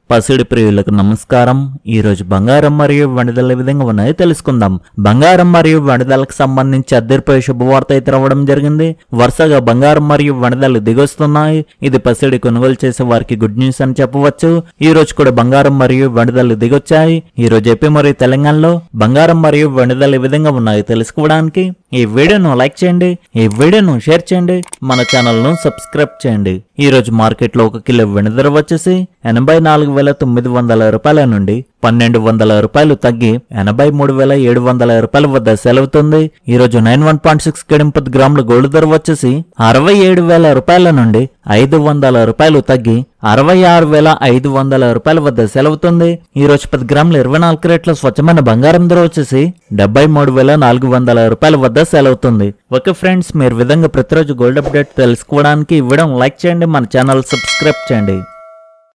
పసిడి ప్రియులకు నమస్కారం. ఈ రోజు బంగారం మరియు వెండి ధరలు ఏ విధంగా ఉన్నాయో తెలుసుకుందాం. బంగారం మరియు వెండి ధరలకు సంబంధించి అద్దరిపోయే శుభవార్త అయితే రావడం జరిగింది. వరుసగా బంగారం మరియు వెండి ధరలు దిగొస్తున్నాయి. ఇది పసిడి కొనుగోలు చేసే వారికి గుడ్ న్యూస్ అని చెప్పవచ్చు. ఈ రోజు కూడా బంగారం మరియు వెండి ధరలు దిగొచ్చాయి. ఈ రోజు ఏపీ మరియు తెలంగాణలో బంగారం మరియు వెండి ధరలు ఏ విధంగా ఉన్నాయో తెలుసుకోవడానికి ఈ వీడియోను లైక్ చేయండి, ఈ వీడియోను షేర్ చేయండి, మన ఛానల్ ను సబ్స్క్రైబ్ చేయండి. ఈ రోజు మార్కెట్ లో 1 కిలో వెండి ధర వచ్చేసి 84,900 రూపాయల నుండి 1,200 రూపాయలు తగ్గి 83,700 రూపాయల వద్ద సెలవుతుంది. ఈ రోజు 91.6 30 గ్రాముల గోల్డ్ ధర వచ్చేసి 67,000 రూపాయల నుండి 500 రూపాయలు తగ్గి 66,500 రూపాయల వద్ద సెలవుతుంది. ఈ రోజు 10 గ్రాముల 24 క్యారెట్ల స్వచ్ఛమైన బంగారం ధర వచ్చేసి 73,400 రూపాయల వద్ద సెలవుతుంది. ఓకే ఫ్రెండ్స్, మీరు విధంగా ప్రతిరోజు గోల్డ్ అప్డేట్ తెలుసుకోవడానికి ఈ వీడియోను లైక్ చేయండి, మన ఛానల్ సబ్స్క్రైబ్ చేయండి.